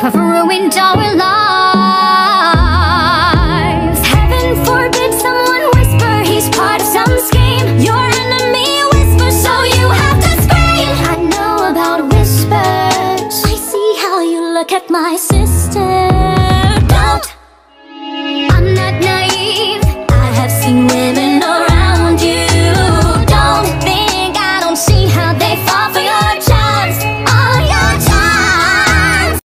have ruined our lives. Heaven forbid someone whisper he's part of some scheme. Your enemy whispers, so you have to scream. I know about whispers. I see how you look at my sister.